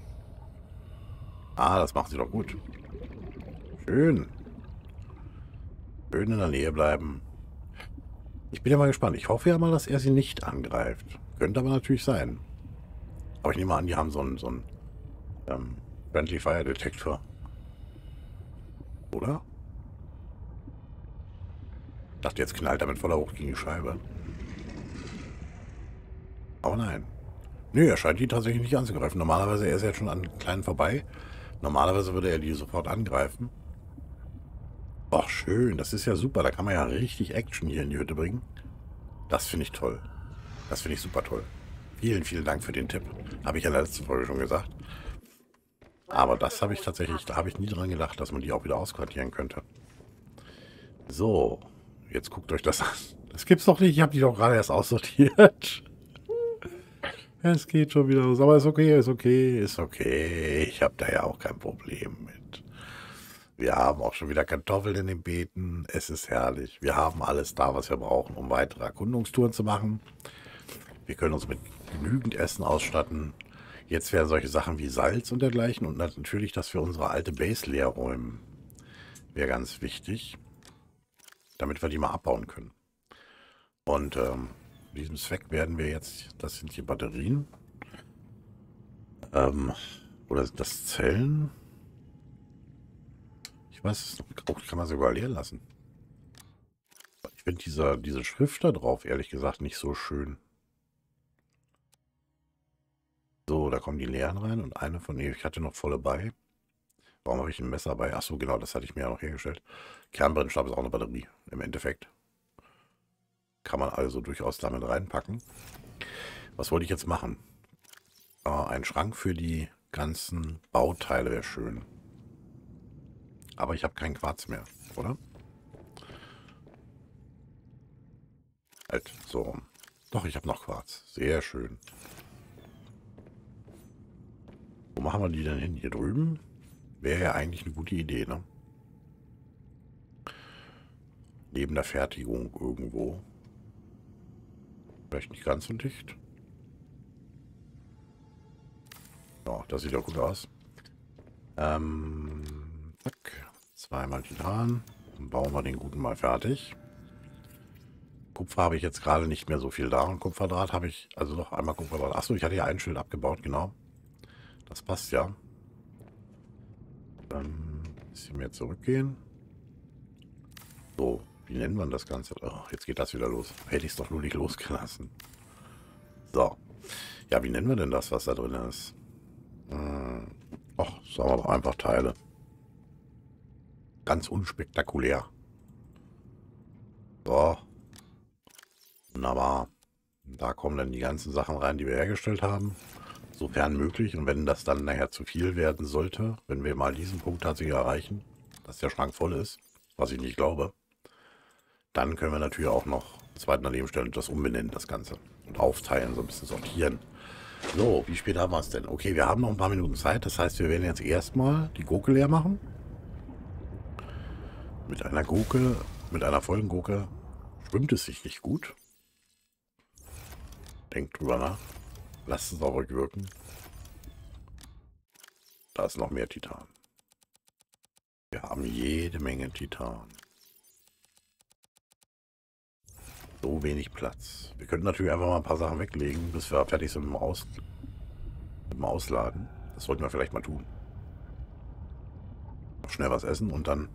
A: Ah, das macht sie doch gut. Schön. Schön in der Nähe bleiben. Ich bin ja mal gespannt. Ich hoffe ja mal, dass er sie nicht angreift. Könnte aber natürlich sein. Aber ich nehme an, die haben so einen, so einen ähm, Friendly Fire Detektor. Oder? Ich dachte, jetzt knallt er mit voller Wucht gegen die Scheibe. Aber nein. Nö, er scheint die tatsächlich nicht anzugreifen. Normalerweise, er ist jetzt schon an Kleinen vorbei. Normalerweise würde er die sofort angreifen. Ach, schön. Das ist ja super. Da kann man ja richtig Action hier in die Hütte bringen. Das finde ich toll. Das finde ich super toll. Vielen, vielen Dank für den Tipp. Habe ich ja in der letzten Folge schon gesagt. Aber das habe ich tatsächlich, da habe ich nie dran gedacht, dass man die auch wieder ausquartieren könnte. So, jetzt guckt euch das an. Das gibt's doch nicht. Ich habe die doch gerade erst aussortiert. Es geht schon wieder los. Aber ist okay, ist okay, ist okay. Ich habe da ja auch kein Problem mit. Wir haben auch schon wieder Kartoffeln in den Beeten. Es ist herrlich. Wir haben alles da, was wir brauchen, um weitere Erkundungstouren zu machen. Wir können uns mit genügend Essen ausstatten. Jetzt wären solche Sachen wie Salz und dergleichen. Und natürlich, dass wir unsere alte Base leer räumen. Wäre ganz wichtig. Damit wir die mal abbauen können. Und ähm, zu diesem Zweck werden wir jetzt, das sind die Batterien. Ähm, oder sind das Zellen? Ich weiß es noch. Oh, kann man sogar leer lassen. Ich finde diese, diese Schrift da drauf, ehrlich gesagt, nicht so schön. So, da kommen die leeren rein und eine von denen, ich hatte noch volle bei. Warum habe ich ein Messer bei? Achso, genau, das hatte ich mir ja noch hergestellt. Kernbrennstoff ist auch eine Batterie, im Endeffekt. Kann man also durchaus damit reinpacken. Was wollte ich jetzt machen? Äh, ein Schrank für die ganzen Bauteile wäre schön. Aber ich habe keinen Quarz mehr, oder? Halt, so rum. Doch, ich habe noch Quarz. Sehr schön. Wo machen wir die denn hin? Hier drüben? Wäre ja eigentlich eine gute Idee, ne? Neben der Fertigung irgendwo. Vielleicht nicht ganz so dicht. Ja, das sieht ja gut aus. Ähm, zack. Zweimal Titan. Dann bauen wir den guten mal fertig. Kupfer habe ich jetzt gerade nicht mehr so viel da. Und Kupferdraht habe ich, also noch einmal Kupferdraht. Achso, ich hatte ja ein Schild abgebaut, genau. Das passt ja. Dann ein bisschen mehr zurückgehen. So, wie nennt man das Ganze? Oh, jetzt geht das wieder los. Hätte ich es doch nur nicht losgelassen. So. Ja, wie nennen wir denn das, was da drin ist? Hm. Ach, sagen wir doch einfach Teile. Ganz unspektakulär. So. Wunderbar. Da kommen dann die ganzen Sachen rein, die wir hergestellt haben. Sofern möglich. Und wenn das dann nachher zu viel werden sollte, wenn wir mal diesen Punkt tatsächlich erreichen, dass der Schrank voll ist, was ich nicht glaube, dann können wir natürlich auch noch einen zweiten daneben stellen und das umbenennen, das Ganze. Und aufteilen, so ein bisschen sortieren. So, wie spät haben wir es denn? Okay, wir haben noch ein paar Minuten Zeit. Das heißt, wir werden jetzt erstmal die Gurke leer machen. Mit einer Gurke, mit einer vollen Gurke schwimmt es sich nicht gut. Denkt drüber nach. Lasst es auch rückwirken. Da ist noch mehr Titan. Wir haben jede Menge Titan. So wenig Platz. Wir könnten natürlich einfach mal ein paar Sachen weglegen, bis wir fertig sind mit dem, Aus mit dem Ausladen. Das sollten wir vielleicht mal tun. Noch schnell was essen und dann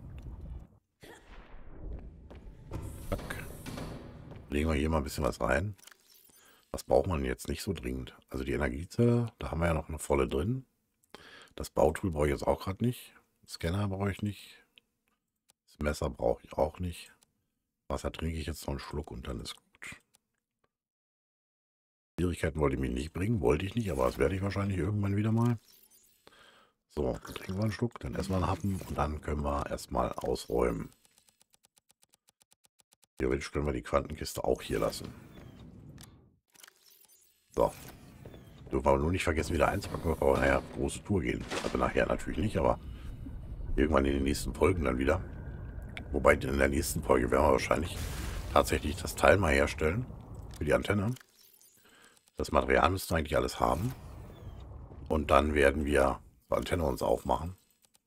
A: zack, legen wir hier mal ein bisschen was rein. Was braucht man jetzt nicht so dringend? Also die Energiezelle, da haben wir ja noch eine volle drin. Das Bautool brauche ich jetzt auch gerade nicht. Scanner brauche ich nicht. Das Messer brauche ich auch nicht. Wasser trinke ich jetzt noch einen Schluck und dann ist gut. Schwierigkeiten wollte ich mich nicht bringen. Wollte ich nicht, aber das werde ich wahrscheinlich irgendwann wieder mal. So, trinken wir einen Schluck, dann essen wir einen Happen und dann können wir erstmal ausräumen. Theoretisch können wir die Quantenkiste auch hier lassen. So. Dürfen wir aber nur nicht vergessen, wieder einzupacken, bevor wir nachher auf große Tour gehen. Also nachher natürlich nicht, aber irgendwann in den nächsten Folgen dann wieder. Wobei in der nächsten Folge werden wir wahrscheinlich tatsächlich das Teil mal herstellen für die Antenne. Das Material müssten wir eigentlich alles haben. Und dann werden wir die Antenne uns aufmachen,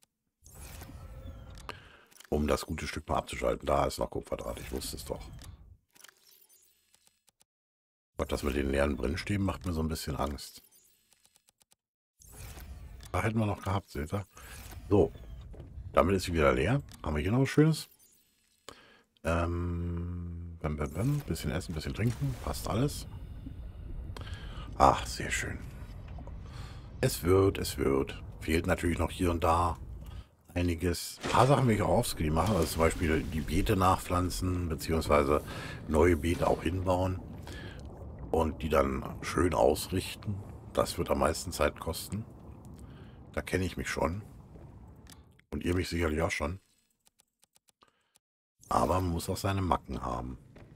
A: um das gute Stück mal abzuschalten. Da ist noch Kupferdraht, ich wusste es doch. Gott, das mit den leeren Brennstäben macht mir so ein bisschen Angst. Da hätten wir noch gehabt, seht ihr? So, damit ist sie wieder leer. Haben wir hier noch was Schönes? Ähm, bam, bam, bam. Bisschen essen, bisschen trinken. Passt alles. Ach, sehr schön. Es wird, es wird. Fehlt natürlich noch hier und da einiges. Ein paar Sachen will ich auch offscreen machen. Also zum Beispiel die Beete nachpflanzen, beziehungsweise neue Beete auch hinbauen. Und die dann schön ausrichten. Das wird am meisten Zeit kosten. Da kenne ich mich schon. Und ihr mich sicherlich auch schon. Aber man muss auch seine Macken haben.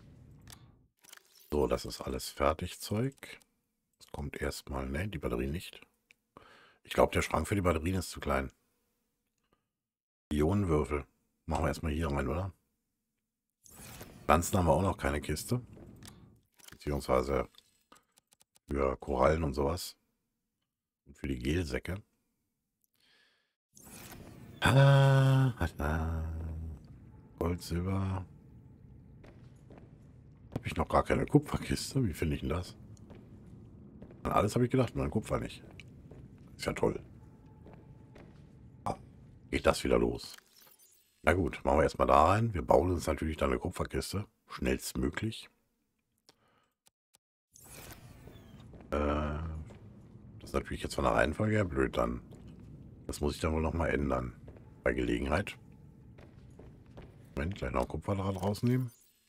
A: So, das ist alles Fertigzeug. Das kommt erstmal, ne, die Batterie nicht. Ich glaube, der Schrank für die Batterien ist zu klein. Ionenwürfel. Machen wir erstmal hier rein, oder? Pflanzen haben wir auch noch keine Kiste. Beziehungsweise für Korallen und sowas. Und für die Gelsäcke. Ah, ah. Gold, Silber. Habe ich noch gar keine Kupferkiste? Wie finde ich denn das? An alles habe ich gedacht, nur an Kupfer nicht. Ist ja toll. Ah, geht das wieder los. Na gut, machen wir erstmal da rein. Wir bauen uns natürlich dann eine Kupferkiste. Schnellstmöglich. Äh, das ist natürlich jetzt von der Reihenfolge her blöd dann. Das muss ich dann wohl nochmal ändern. Bei Gelegenheit. Moment, gleich noch Kupferdraht rausnehmen.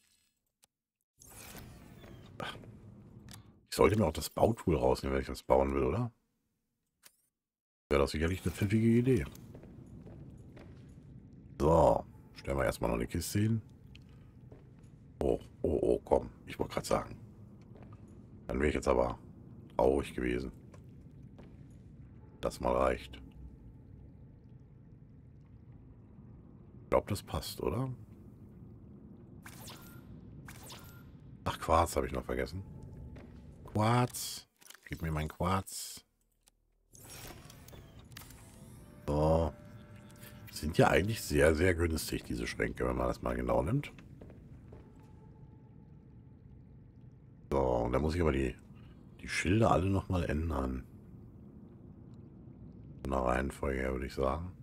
A: Ich sollte mir auch das Bautool rausnehmen, wenn ich das bauen will, oder? Wäre das sicherlich eine pfiffige Idee. So, stellen wir erstmal noch eine Kiste hin. Oh, oh, oh, komm. Ich wollte gerade sagen. Dann wäre ich jetzt aber traurig gewesen. Das mal reicht. Ich glaube, das passt, oder? Ach, Quarz habe ich noch vergessen. Quarz. Gib mir mein Quarz. So. Sind ja eigentlich sehr, sehr günstig, diese Schränke, wenn man das mal genau nimmt. So, und da muss ich aber die, die Schilder alle nochmal ändern. Von der Reihenfolge her, würde ich sagen.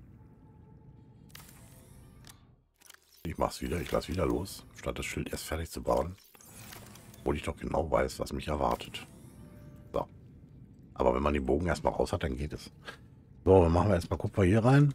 A: Ich mach's wieder, ich lasse wieder los, statt das Schild erst fertig zu bauen. Obwohl ich doch genau weiß, was mich erwartet. So. Aber wenn man den Bogen erstmal raus hat, dann geht es. So, dann machen wir erstmal Kupfer hier rein.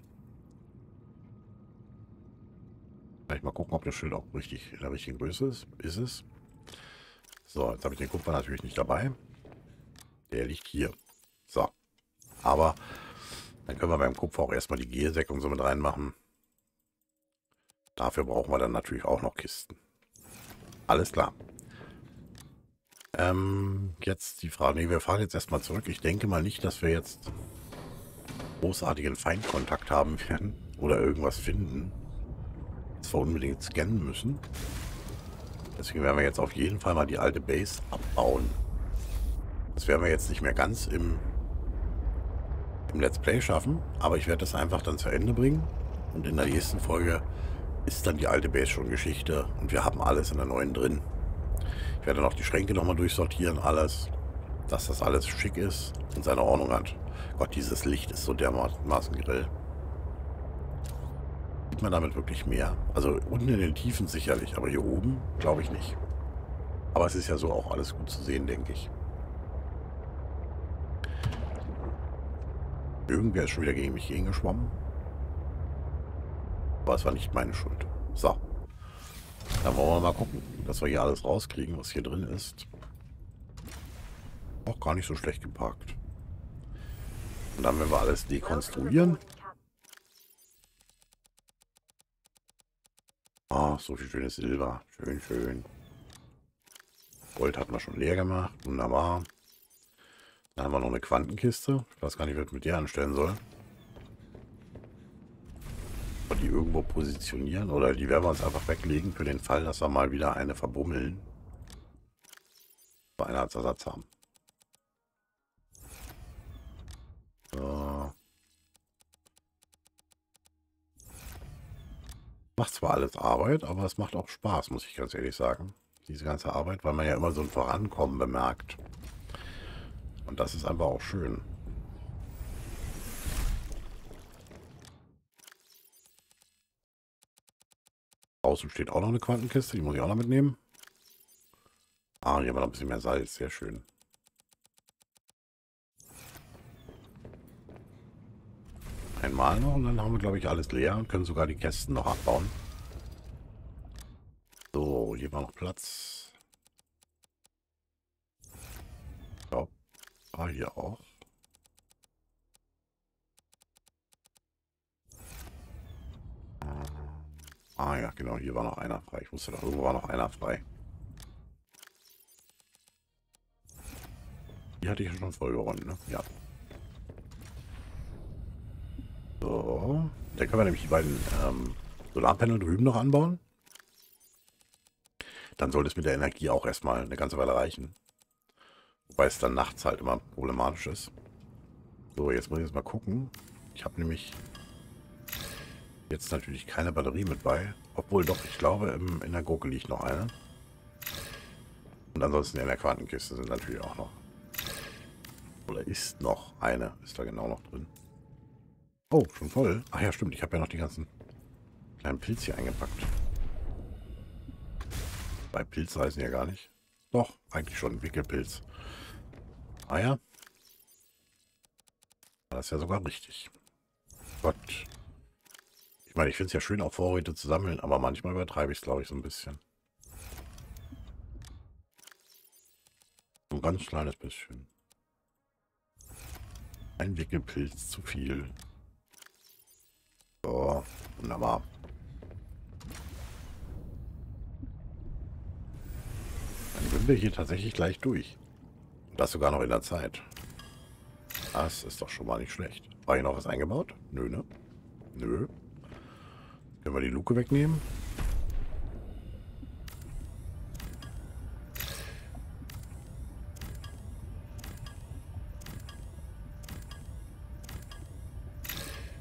A: Vielleicht mal gucken, ob das Schild auch richtig in der richtigen Größe ist. Ist es. So, jetzt habe ich den Kupfer natürlich nicht dabei. Der liegt hier. So. Aber dann können wir beim Kupfer auch erstmal die Gelsäcke und so mit reinmachen. Dafür brauchen wir dann natürlich auch noch Kisten. Alles klar. Ähm, jetzt die Frage. Nee, wir fahren jetzt erstmal zurück. Ich denke mal nicht, dass wir jetzt großartigen Feindkontakt haben werden. Oder irgendwas finden. Das wir unbedingt scannen müssen. Deswegen werden wir jetzt auf jeden Fall mal die alte Base abbauen. Das werden wir jetzt nicht mehr ganz im, im Let's Play schaffen. Aber ich werde das einfach dann zu Ende bringen. Und in der nächsten Folge ist dann die alte Base schon Geschichte. Und wir haben alles in der neuen drin. Ich werde noch die Schränke nochmal durchsortieren. Alles. Dass das alles schick ist und seine Ordnung hat. Gott, dieses Licht ist so dermaßen grell. Sieht man damit wirklich mehr? Also unten in den Tiefen sicherlich, aber hier oben glaube ich nicht. Aber es ist ja so auch alles gut zu sehen, denke ich. Irgendwer ist schon wieder gegen mich gegengeschwommen. Aber es war nicht meine Schuld. So. Dann wollen wir mal gucken, dass wir hier alles rauskriegen, was hier drin ist. Auch gar nicht so schlecht geparkt. Und dann werden wir alles dekonstruieren. Oh, so viel schönes Silber. Schön, schön. Gold hatten wir schon leer gemacht. Wunderbar. Dann haben wir noch eine Quantenkiste. Ich weiß gar nicht, was ich mit der anstellen soll. Ob wir die irgendwo positionieren oder die werden wir uns einfach weglegen für den Fall, dass wir mal wieder eine verbummeln. Eine als Ersatz haben. So. Macht zwar alles Arbeit, aber es macht auch Spaß, muss ich ganz ehrlich sagen. Diese ganze Arbeit, weil man ja immer so ein Vorankommen bemerkt. Und das ist einfach auch schön. Außen steht auch noch eine Quantenkiste, die muss ich auch noch mitnehmen. Ah, hier haben wir noch ein bisschen mehr Salz, sehr schön. Einmal noch und dann haben wir, glaube ich, alles leer und können sogar die Kästen noch abbauen. So, hier war noch Platz. So, ah, hier auch. Ah ja, genau, hier war noch einer frei. Ich wusste doch, irgendwo war noch einer frei. Die hatte ich ja schon voll geräumt, ne? Ja. So, dann können wir nämlich die beiden ähm, Solarpanel drüben noch anbauen. Dann sollte es mit der Energie auch erstmal eine ganze Weile reichen. Wobei es dann nachts halt immer problematisch ist. So, jetzt muss ich jetzt mal gucken. Ich habe nämlich jetzt natürlich keine Batterie mit bei. Obwohl doch, ich glaube, im, in der Gurke liegt noch eine. Und ansonsten in der Quantenkiste sind natürlich auch noch. Oder ist noch eine. Ist da genau noch drin. Oh, schon voll. Ach ja, stimmt. Ich habe ja noch die ganzen kleinen Pilze hier eingepackt. Bei Pilze heißen ja gar nicht. Doch, eigentlich schon Wickelpilz. Ah ja. Das ist ja sogar richtig. Gott. Ich meine, ich finde es ja schön, auch Vorräte zu sammeln, aber manchmal übertreibe ich es, glaube ich, so ein bisschen. Ein ganz kleines bisschen. Ein Wickelpilz zu viel. So, wunderbar. Dann sind wir hier tatsächlich gleich durch. Und das sogar noch in der Zeit. Das ist doch schon mal nicht schlecht. War hier noch was eingebaut? Nö, ne? Nö. Können wir die Luke wegnehmen?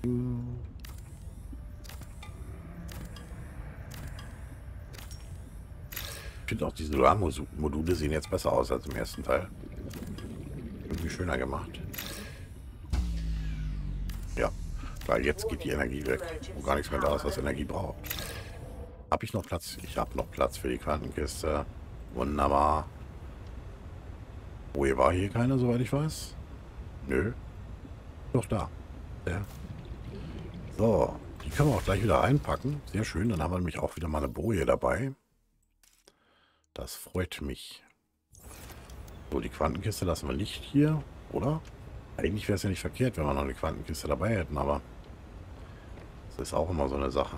A: Ich finde auch diese Solarmodule sehen jetzt besser aus als im ersten Teil. Irgendwie schöner gemacht. Ja, weil jetzt geht die Energie weg, wo gar nichts mehr da ist, was Energie braucht. Habe ich noch Platz? Ich habe noch Platz für die Quantenkiste. Wunderbar. Oh, hier war hier keine, soweit ich weiß. Nö. Doch da. Ja. So, die können wir auch gleich wieder einpacken. Sehr schön, dann haben wir nämlich auch wieder mal eine Boje dabei. Das freut mich. So, die Quantenkiste lassen wir nicht hier, oder? Eigentlich wäre es ja nicht verkehrt, wenn wir noch eine Quantenkiste dabei hätten, aber das ist auch immer so eine Sache.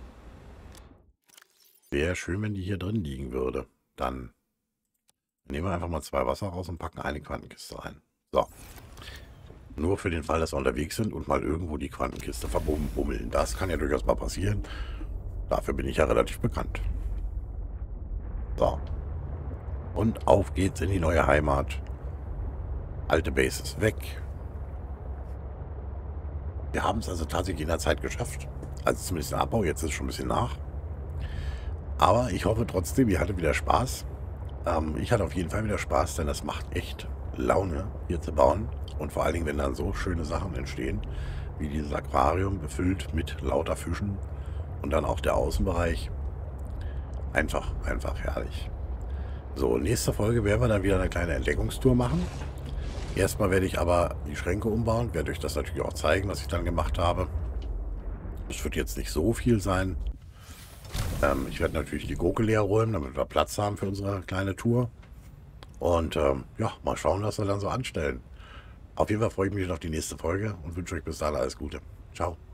A: Wäre schön, wenn die hier drin liegen würde. Dann nehmen wir einfach mal zwei Wasser raus und packen eine Quantenkiste rein. So. Nur für den Fall, dass wir unterwegs sind und mal irgendwo die Quantenkiste verbummeln. Das kann ja durchaus mal passieren. Dafür bin ich ja relativ bekannt. So. Und auf geht's in die neue Heimat. Alte Base ist weg. Wir haben es also tatsächlich in der Zeit geschafft. Also zumindest den Abbau. Jetzt ist es schon ein bisschen nach. Aber ich hoffe trotzdem, ihr hattet wieder Spaß. Ähm, ich hatte auf jeden Fall wieder Spaß, denn das macht echt Laune, hier zu bauen. Und vor allen Dingen, wenn dann so schöne Sachen entstehen, wie dieses Aquarium, befüllt mit lauter Fischen. Und dann auch der Außenbereich. Einfach, einfach herrlich. So, nächste Folge werden wir dann wieder eine kleine Entdeckungstour machen. Erstmal werde ich aber die Schränke umbauen. Werde euch das natürlich auch zeigen, was ich dann gemacht habe. Es wird jetzt nicht so viel sein. Ähm, ich werde natürlich die Gurke leer räumen, damit wir Platz haben für unsere kleine Tour. Und ähm, ja, mal schauen, was wir dann so anstellen. Auf jeden Fall freue ich mich auf die nächste Folge und wünsche euch bis dahin alles Gute. Ciao.